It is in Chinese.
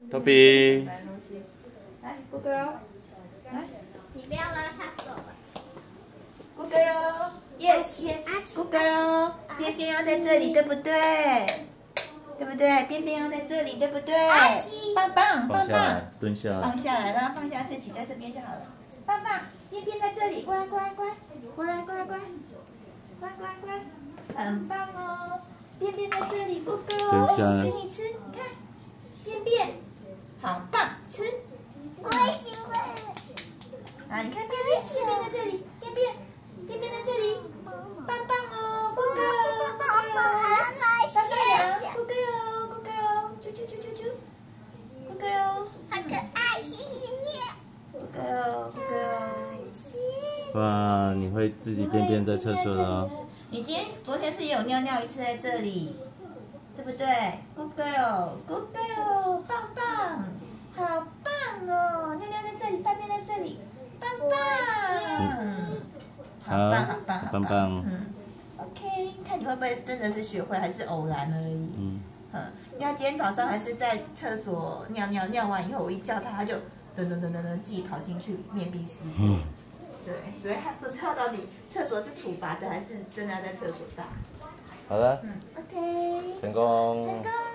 托比， 来，Good girl，来， 你不要拉他手了。 Good girl，yes，Good girl，边边要在这里，对不对？对不对？边边要在这里，对不对？棒棒，棒棒， 蹲下来， 放下来，让它放下自己在这边就好了。棒棒，边边在这里，乖乖乖，过来乖乖，乖乖乖，很棒哦。边边在这里，Good girl， 吃你吃，看，边边，好棒，吃。 我也喜欢。 啊，你看边边，边边在这里，边边，边边在这里，棒棒哦，Good girl，Good girl，Good girl，Good girl，啾啾啾啾啾 ，Good girl， 好可爱，谢谢你。 Good girl，Good girl。 哇，你会自己便便在厕所了哦。 你昨天是有尿尿一次在这里，对不对 ？Good girl，Good girl， 棒棒，好棒哦！尿尿在这里，大便在这里，棒棒，好棒，好棒， 棒棒。 OK， 看你会不会真的是学会，还是偶然而已。因为他今天早上还是在厕所尿尿，尿完以后我一叫他，他就噔自己跑进去面壁思过。对，所以他不知道到底厕所是处罚的，还是真的要在厕所大。 好了 ，OK， 成功。 成功。